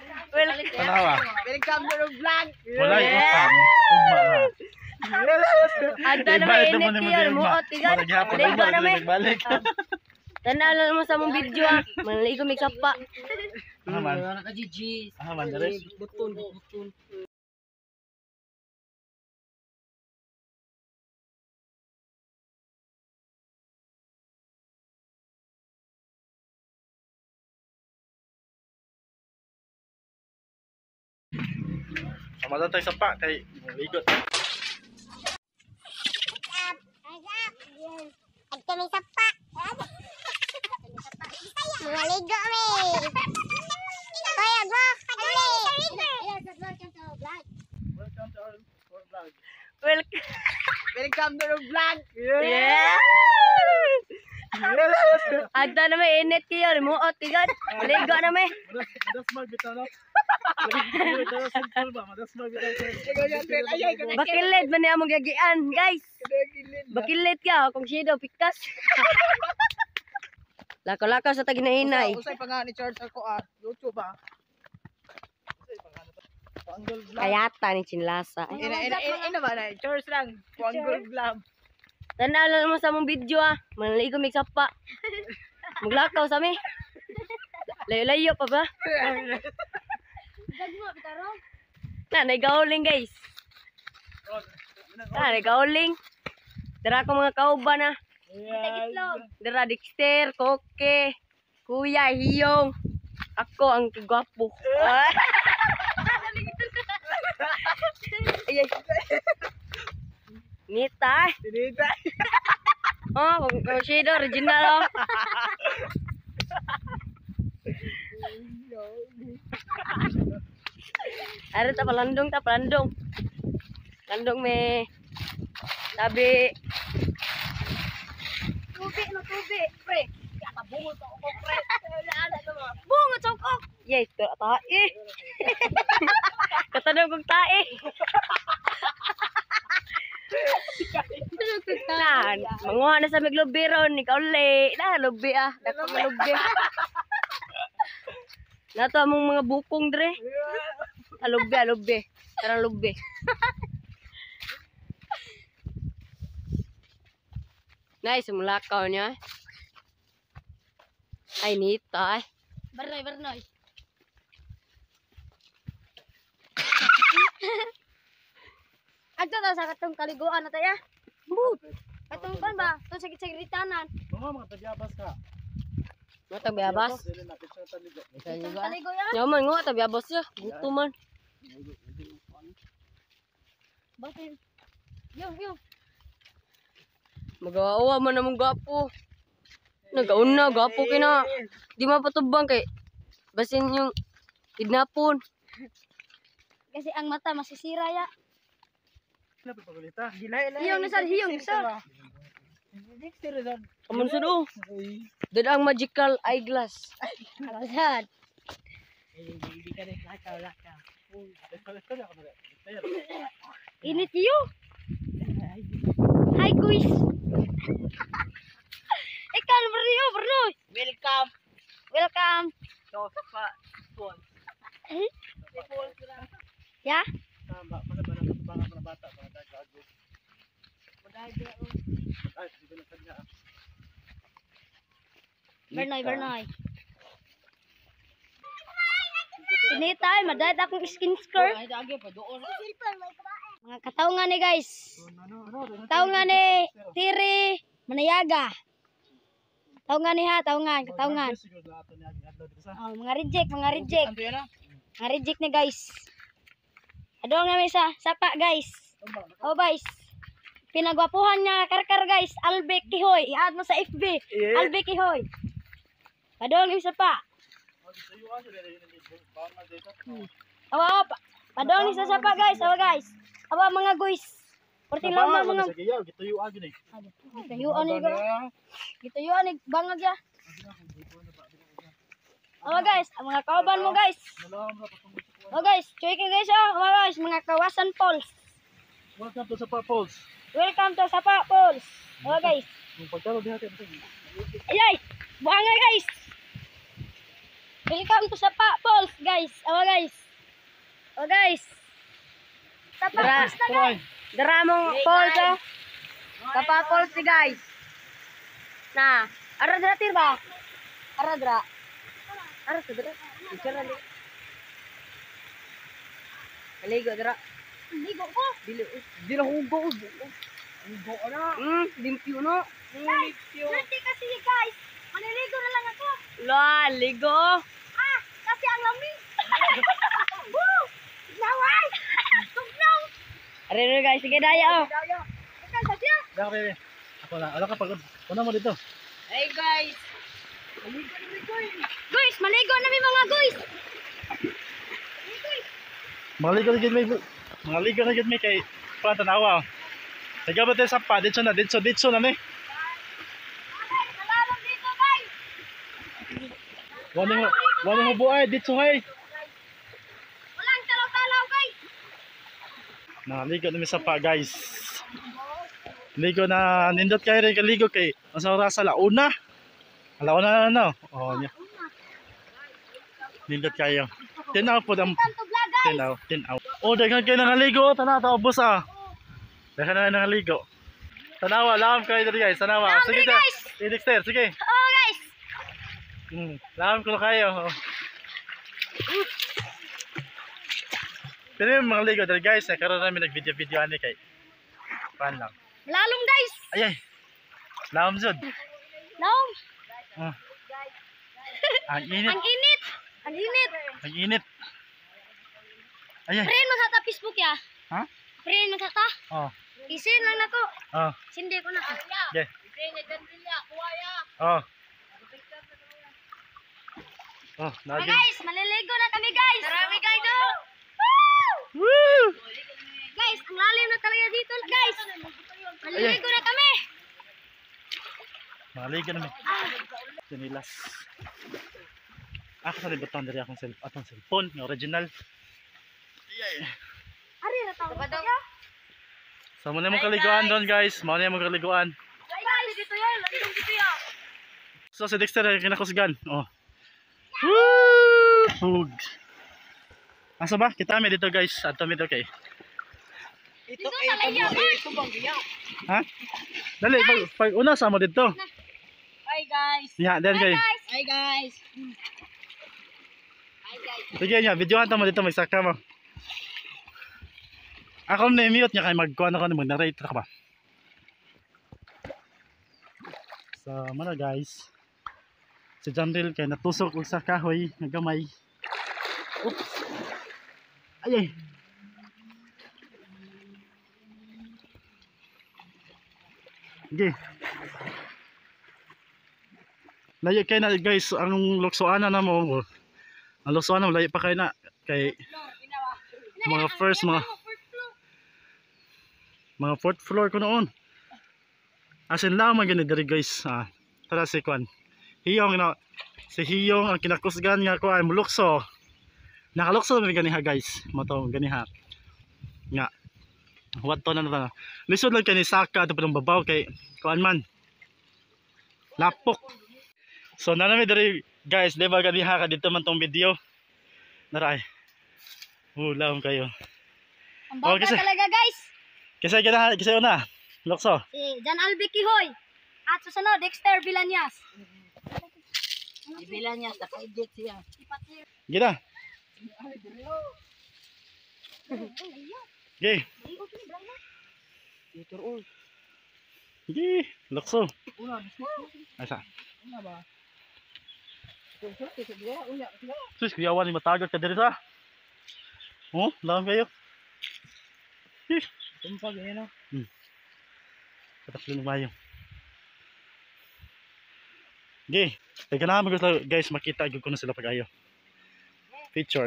Tanawa. Welcome to the vlog. Wala utang. Ugma na. Agda na may init yun. Muot tigan. Ligo na may. Balik. Tanaw mo sa mong video ah. Manligo may sapa. Aman. Nakajijis. Aman deres. Butun. Sama tayo sa pa kay ligot. At kami sa pa. Maligo mi. Kaya go, paduli. Welcome to our vlog. Welcome to the vlog. Yeah. Agda na may init yun. Muot tigan. Ligo na may. Madas magbitaw na. Madas magbitaw. Bakilit man niya mong gagian, guys. Bakilit ka, kung siya daw pikas. Lakaw-lakaw sa taginahinay. Usay pa nga ni Charles ako YouTube ah. Panggol vlog. Kayata ni Chinlasa. Ina ba na? Charles lang. Panggol vlog. Tanaw lang mo sa mong video ah. Manligo may sapa. Maglakaw sa mi. Layo-layo pa ba? Na, nagauling guys. Nagauling. Dara ko mga kauban na. Dara Dexter, Koke, Kuya, Hiyong. Ako ang kagwapo. Ay. Nita. Tinita. Oh, kung siya original oh. Ada tak pelandung. Landung me. Tabi. Tubig, pre. Kata bungot ako, pre. Ada to mo. Bungot ako. Yes, tae. Katadong kong tae. Nah, manguha na sa miglubi ron, ikaw le. Nah, lubi ah. Dako nga lubi. Nato among mga bukong dre. Alubi. Tara lubi. Nice, mulakaw niya. Ay, nita. Barnoy. Agto ta sa katong kaliguan na tayo. Katong pan ba? Ito sa gitsagiritanan. Mga tagyabas ka. Mga tabyabas? Dili na picture taligo. Kaligo yan? Yaman nga, tabyabas ya. Gusto man. Bakit? Yung. Mag-aawa man namang gapo. Nagaon na, gapo kina. Di mapatubang kay basin yung kidnapon. Kasi ang mata masisira ya. Lapit pagulita. Hiyong nasal. Dexter ron. Kaman sa do. Dada ang magical eyeglass. Alasad. Hindi ka rin lakaw. Init yo. Hi guys. Ikan Bernoy. Welcome. So, pa. Paul. Ya. Tama, para bata, para gago. Ay, dito na kanya. Bernoy. Tinitay, madad akong skin skirt. Ay, dagi pa doon. Mga kataungan ni guys. Taungan ni Tiri Manayaga. Taungan ni kataungan. Oh, mga reject. Ano yan ah? Mga reject ni guys. Adong namin sa sapa guys. Oh guys. Pinagwapuhan niya karkar guys. Albe Kihoy. I-add mo sa FB. Albe Kihoy. Adong namin sapa. Awa pa. Padong ni sa sapa guys. Awa guys. Awa mga guys. Porting lama mga. Gituyuan gini. Gituyuan ni bangag ya. Awa guys, ang mga kauban mo guys. Oh guys, check guys oh. Awa guys, mga kawasan Falls. Welcome to Sapa Falls. Welcome to Sapa Falls. Awa guys. Yung pagkalo diha kay Ayay, buangay guys. Welcome to Sapa Falls, guys. Oh, guys. Oh, guys. Sapa Falls na, guys. Daramong falls oh. Sapa falls ni guys. Na, ara dra tirba. Ara dra. Ara dra. Picture ali. Aligo dra. Ligo ko. Dili hugo. Hugo na. Limpyo no. Limpyo. Dirty kasi, guys. Maniligo na lang ako. La, ligo. Ah, kasi ang lamig. Woo! Naway! Tugnaw! Are guys, sige daya oh. Ikaw sa siya. Dak, Rere. Ako na. Ala ka pagod. Una mo dito. Hey guys. Guys, maligo na may mga guys. Maligo na gid may. Maligo na gid may kay Pran tanawa. Taga ba tayo sa pa? Dito na ni. Nalalong dito, guys. Wala mo buhay dito hay. Walang talaw-talaw, guys. Naligo na mi sa pa, guys. Ligo na nindot kayo rin kaligo kay ang sa oras alauna. Alauna na no. Oh, nya. Nindot kayo. Tinaw po ang Welcome to vlog, guys. tinaw. Oh, daghan kayo nangaligo, tanaw ta ubos ah. Daghan na nangaligo. Tanawa, laham kayo diri guys, tanawa. Laham Sige diri, ta. guys. Dexter, sige. Oh, guys. Laham ko na kayo. Oh. Pero yung mga ligo diri guys, nagkaroon namin nag-video ani kay pan lang. Lalong, guys. Ay ay. Laham jud. Long. Oh. Ang init, Ang init. Ang init. ang init. Ay ay. Friend, magsata Facebook ya. Ha? Friend, magsata. Oh. Isin lang na ko. Oh. Sindi ko na. Okay. Oh. Oh, Ah, naging. guys, maliligo na kami, guys. Marami, guys. Oh. Woo! Guys, ang lalim na talaga dito, guys. Maliligo na kami. Maligo na mi. Sinilas. Ako sa libutan dari akong cellphone, yung original. Ay. Ari na tao. So muna mong kaliguan doon guys, muna mong kaliguan. Guys, dito yan. Landong dito yan. So si Dexter ay kinakusgan. Oh. Woo! Hug. Asa ba? Kita mi dito guys. Ato mi dito kay. Ito talaga, guys. ito bang giya. Ha? Dali, pag una sa mo dito. Hi guys. Ya, then kay. Guys, Hi guys. Sige niya, videohan ta mo dito magsaka mo. Ako na mute niya kay magkuan ako mag-narrate ka ba. So, mana guys. Si Jamril kay natusok og sa kahoy nga gamay. Oops. Ay ay. Okay. Layo kay na guys ang luksoana na mo. Ang luksoana layo pa kay na kay mga first mga fourth floor ko noon. As in lang man gani diri guys. Tara si Kwan. Hiyong na si Hiyong ang kinakusgan nga ko ay mulukso. Nakalukso na gani ha guys. Mato gani ha. Nga. What to na na. Lisod lang kay ni Saka ato pa babaw kay kuan man. Lapok. So nanami diri guys, di ba gani ha ka dito man tong video. Naray. Ulam kayo. ang bongga kasi- talaga, guys. Kisay gana, kisay una. Lukso. Si Jan Albi Kihoy. At susunod, Dexter Vilanias. Ibilan niya sa kaidit siya. Gina. Okay. Ito ul. Okay. Lukso. Una, Asa. una ba? Ito dia unya sila. Sus, kuyawan ni matagot ka diri sa. Oh, lawan kayo. Tumpag yan oh. Pataklo ng mayo. Okay. Teka na gusto guys makita gyud ko na sila pag-ayo. Featured.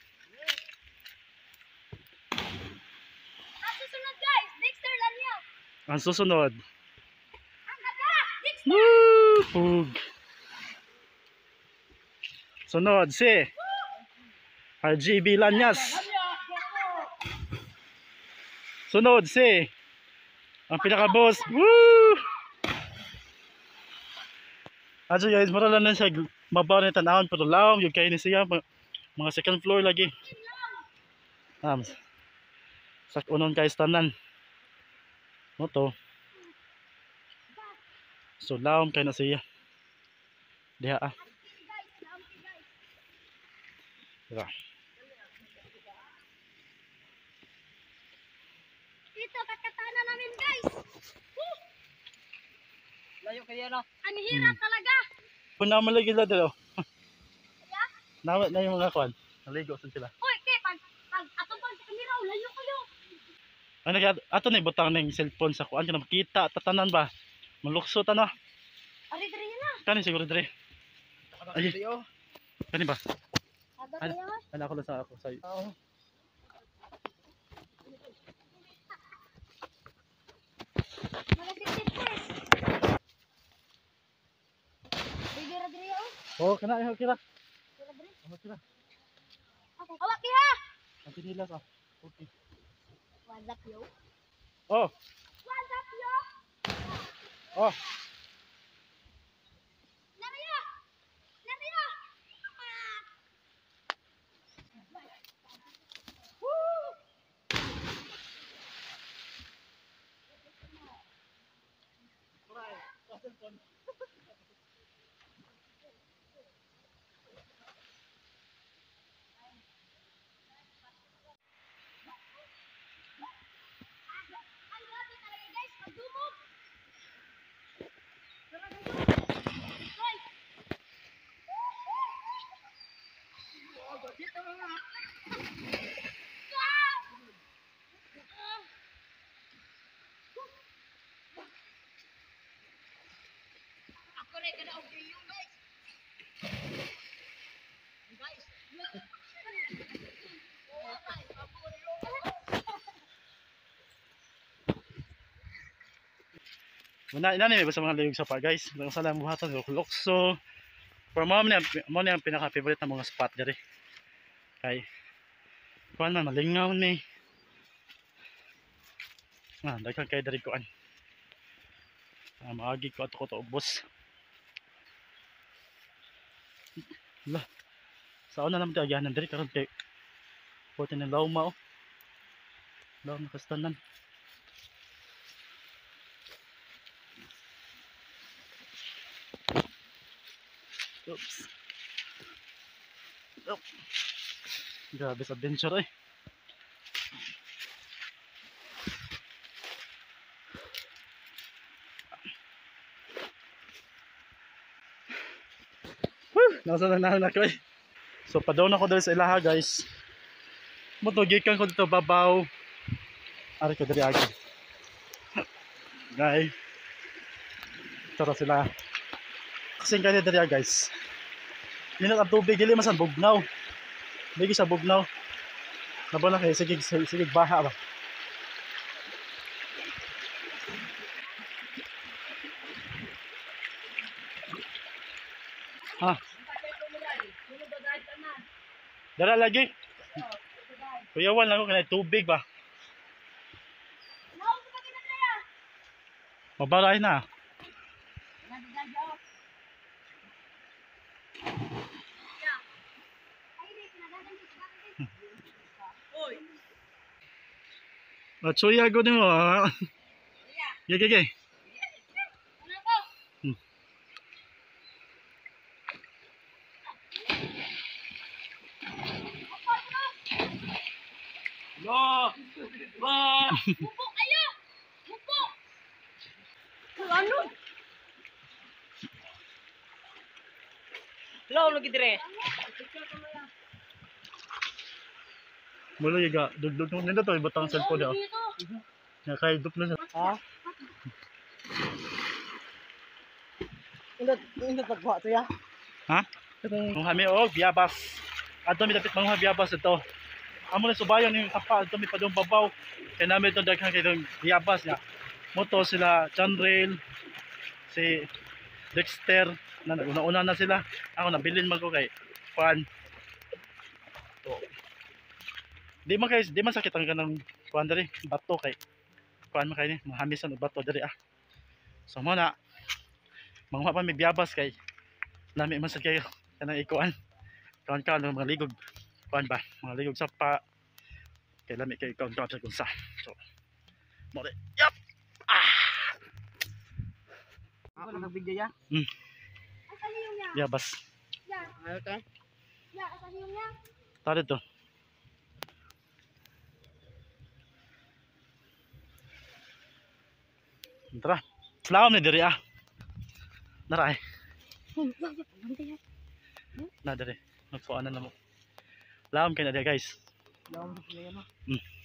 At susunod, guys, Dexter Vilanias. Ang susunod. Ang kaka, Dexter. Woo! Pug. Sunod si RGB Lanyas. Sunod si ang pinaka-boss. Woo! Aso guys, mara lang na siya mabaw na tanawon pero lawom yung kayo ni siya mga second floor lagi. Sa unon kay tanan mo to. So lawom kay na siya diha diba. Ito kakatana namin guys. Layo kaya na. Ang hirap talaga. Kung naman lagi sila dito. Nawat na yung mga kwan. Naligo sila. Uy, kay pag atong pag sa kamera layo kayo. Ano kaya ato na ibutang ng cellphone sa kuan kana makita tatanan ba. Malukso ta na. Ari diri na. Kani siguro dire. Ay, kani ba? Ada Ano? kaya. Ano ako lang sa ako sa Mga 60 first. Diri oh. Oh, kana ay kira. Dira diri. Oh, kira. Okay. Awak kiha. Ang pinila ka. Okay. What's up yo? Oh, What's up yo? oh. Nariya. Nariya. Ay, grabe talaga guys, magdumog. Hoy. Ako rin kada og yung guys. Guys. Muna inani may basta mga layog sa pa guys. Kung saan lang buhatan lukso. For mo na ang pinaka favorite na mga spot diri. Kay kuan man malingaw ni. Daghang kay diri kuan. Maagi ko ato ko to ubos. Lah. Sa una naman agyanan diri karon kay puti ng lawma oh. Lawma kastanan. Oops. Oh. Grabe sa adventure eh. Nasa na ako eh. So padaw na ko dali sa ilaha guys. Mutugikan ko dito babaw. Ari ko diri agad. Guys. Tara sila. Kasi kaya diri guys. Minat ang tubig dili masan bugnaw. Bigi sa bugnaw. Nabo na kay sige baha ba. Ha. Dara lagi. Kuyawan lang ko kanay tubig ba. Mabalay na. Matsuya ko din mo. Gege. No! Ba! Bubok ayo. Bubok. Ano? Law lagi dire. Mula yung dugdug nung nila to, ibatang cellphone daw. Nakaidup na siya. Ha? Indot pagbuhat to ya. Ha? Mga kami o, biyabas. Ato mi dapit mga biyabas ito. Amo na subayan yung kapa, ato mi padong babaw. Kaya namin itong daghang kayong biyabas niya. Moto sila, Chanrail, si Dexter, na una-una na sila. Ako nabilin man ko kay Juan. Di man sakit ang kanang kuan diri, bato kay kuan man kay ni, mahamisan og bato diri ah. So mo na. Mangwa pa may biyabas kay lami man sad kayo. kanang ikuan. Kaon mga ligog. Kuan ba? Mga ligog sapa. Kay lami kay kaon sa kunsa. So, mo de. Yup. Ako nagbigay ya. Ya bas. Ayo ta. Tara to. Tara. Laom ni diri ah. Naray. Na diri. Nagpuan na mo. Laom kay na diri guys. Laom sa play no.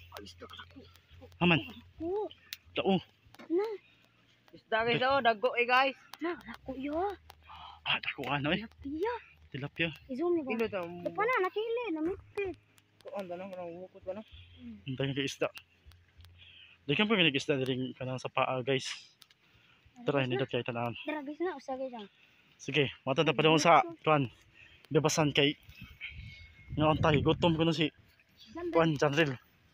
Aman. Tao. Isda guys oh, dagko guys. Na, ako yo. Dako ano eh. Iya. Tilapia. I-zoom ni ba? Ilo ta. Lupa na, nakili, namipit. Kuan ba nang umukot ba no? Hintay kay isda. Di kan po kay isda diri kanang sa paa guys. Tara hindi kay tanan. Tara guys na, usagay lang. Sige, matanda pa daw sa kuan. Bebasan kay ngaon tayo gutom ko na si kuan Janril.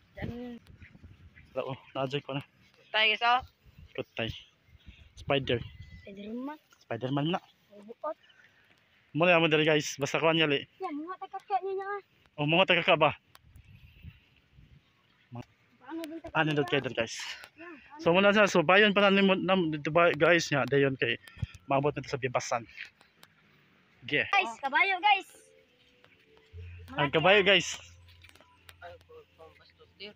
Oo, naadjay ko na. Tay guys oh. Kutay. Spider. Spiderman. Spiderman na. Buot. Muna mo diri guys, basta kuan yali. Yan, mga takakya niya nga. O mga taga ka ba? Paano din takakya? Ano dito kay diri guys. So muna sa so bayon pa na dito ba guys nya dayon kay maabot na sa Bebasan. Ge. Guys, kabayo guys. Ang kabayo guys. Ay bastos dir.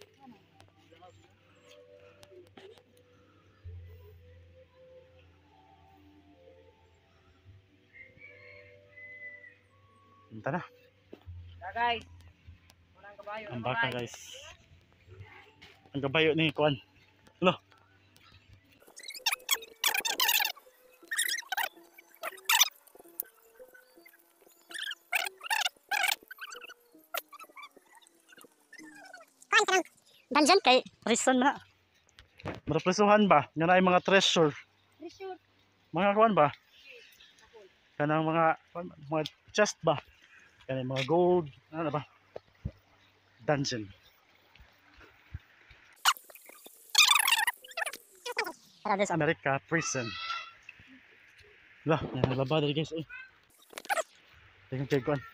Punta na. Da guys. Unang kabayo. Ang baka guys. Ang kabayo ni kuan. Lo. Danjan kay Reason na. Marepresuhan ba? Nga na mga treasure. Resort. Mga kuan ba? Kanang mga chest ba? Kanang mga gold, ano ba? Dungeon. Para guys, America prison. Lah, yan ang laba dali guys. Tingnan kay kuan.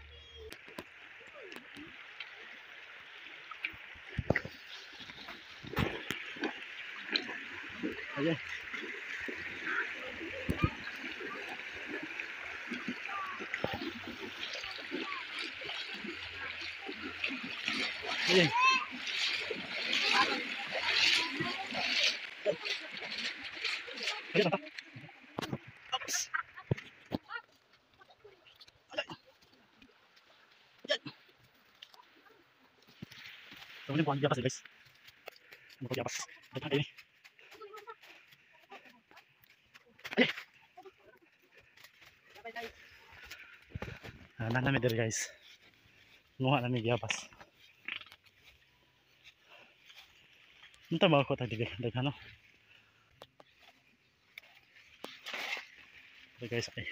Ayan. Ayan. Ayan na. Oops. Ayan. Ayan. So, muna po ang diyapas guys. Ano po diyapas? Dagan kayo ni. Namin diri guys. Nguha namin giyapas. Unta ba ko tadi daghano? Diri guys ay.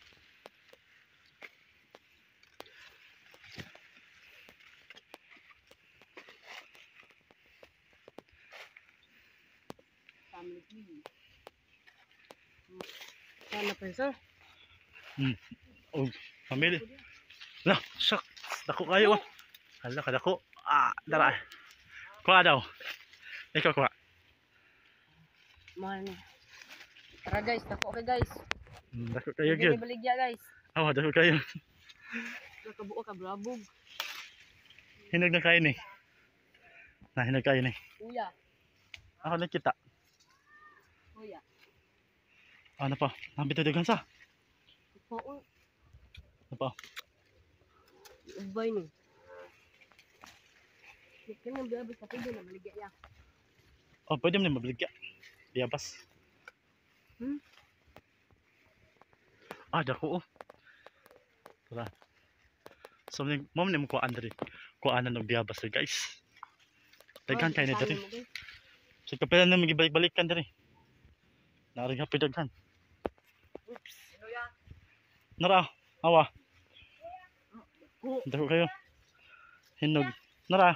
Sana pensa. Oh, pamili. Lah, sak. Dako kayo ah. Hala ka dako. Dara. Kuha daw. Ikaw kuha. Mahal ni. Tara guys, dako okay guys. Dako kayo Hindi gyud. baligya guys. Dako kayo. Nakabuo ka brabog. Hinag na kayo ni. Hinag kayo ni. Kuya. Ako nakita. Kuya. Ano pa? Nambito dagan sa. Oo. Ano pa? Ubay ni. Ito nang biya sa pwede na maligya ya. Oh, pwede mo na mabligya. Biyabas. Dako oh. Tara. So, mom ni mo kuhaan diri. Kuhaan na ng biyabas diri guys. Daghan kayo na diri. So, kapila na magibalik-balikan diri. Naring hapi daghan. Oops. Ano ya? Nara, awa. Dako kayo. Hinog. Nara,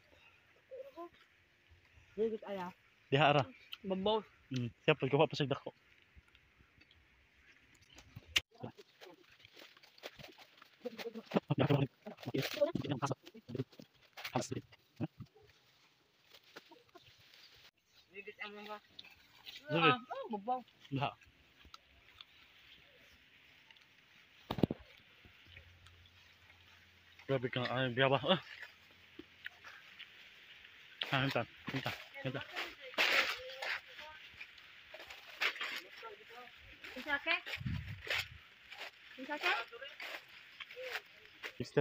Dili aya. diha ara. Babaw. Siya pag kuha pa sa dako. Sige. Bubong. Nah. Grabe ka ay biyaba. Hinta. Isake? Isake? Mister.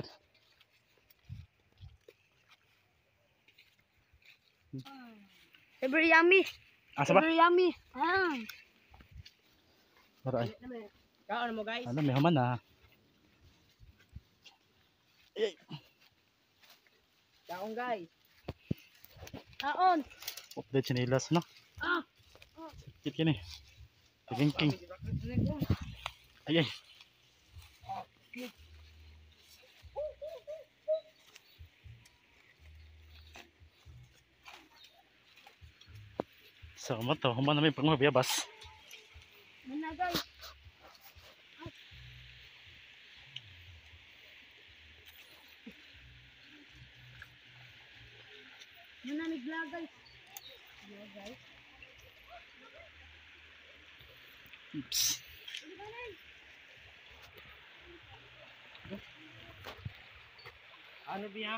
Very yummy. Asa ba? Very yummy. Para ay. Kaon mo guys. Ano, may haman na. Kaon guys. Kaon. Update sinilas, no? Sakit kini. King. Ay. Sama to, human namin pang mabiyabas. Mana guys? Mana ni vlog guys? Oops. Ano biya?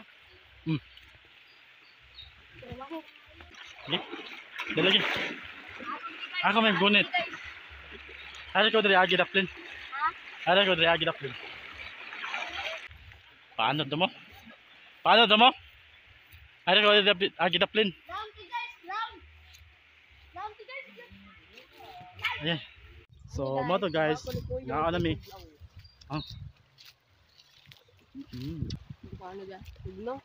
Okay. Dala lagi. Ako may gunit. Ada ko dari agi daplin. Ada ko dari agi daplin. Paano to mo? Ada ko dari agi daplin. Round to guys, round. Round to guys. Ayan. So, mo to guys. Naa na mi. Paano biya? Tigno.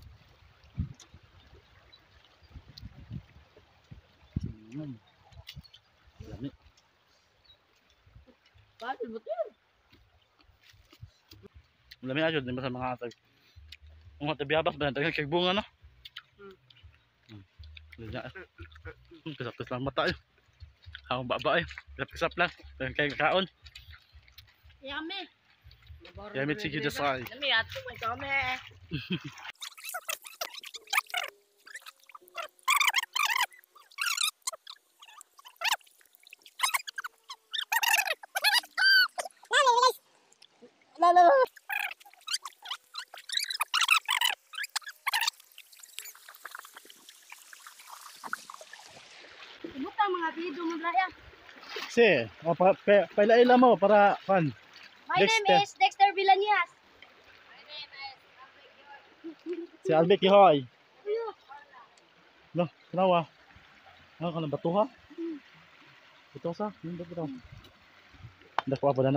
Lami. Paano betul? Lami aja din sa mga atag. Mga tabiyabas ba tagal kay bunga no? Kasap lang mata eh. Ako baba eh. Kasap lang. Kay kaon. Yummy. Yummy sige dasay. Kami ato may kami. Ibuta mga video mo raya. Si, paila mo para kan. My name Dexter. is Dexter Villanias. Si Albert Kihoy. No, kenawa. Ano ka na batuha? Ito sa, yung bato. Hindi ko apa na.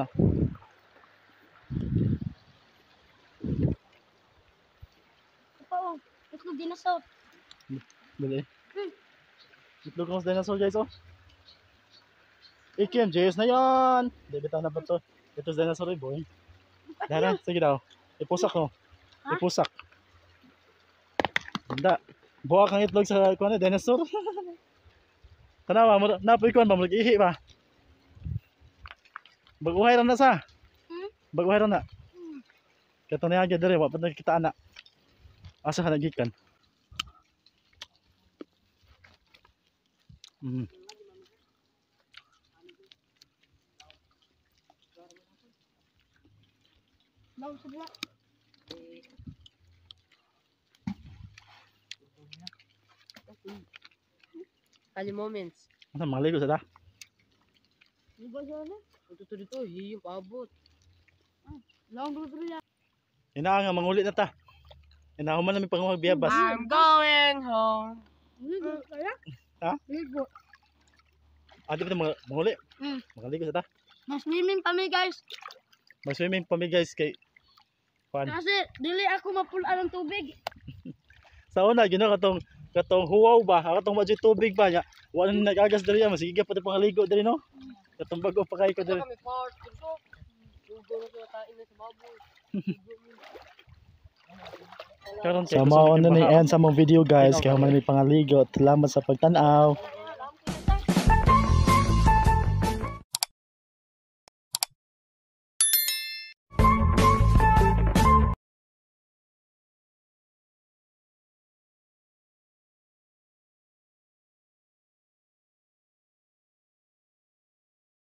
Oo, ito dinosaur. Dali. Itlog ng dinosaur guys oh. Ikim, JS na yan. Hindi, bitaw na ba ito? Ito sa dinosaur eh boy. Dara, sige daw. Ipusak no. Ipusak. Hindi. Buwak ang itlog sa kuwan na dinosaur. Tanawa, napoy kuwan ba? Mag-ihi ba? Baguhay rin na sa. Baguhay rin na. Kato na yan dyan wapat na kita anak. Asa ka nagikan? Law sebelah. Kali moments. Asa maligo sa ta? Iba sana. Ito dito, hiyong paabot. Law dulu ya. Ina nga mangulit na ta. Inahuman namin pang magbiyabas. I'm going home. Ligo kaya? Ha? Ligo. Adi pa manguli. Makaligo sa ta. Mas swimming pa mi guys. Mag-swimming pa mi guys kay kuan. Kasi dili ako mapulaan ng tubig. Sa una gino katong huwaw ba? Katong madyo tubig ba nya. Wala na nagagas diri ya, masige pati pangaligo diri no. Katong bago pa kay ko diri. Kami part, ito. Lugo na ko tain na sa baboy. Karon So mao na ni end sa mong video guys kay man may pangaligo. Salamat sa pagtan-aw.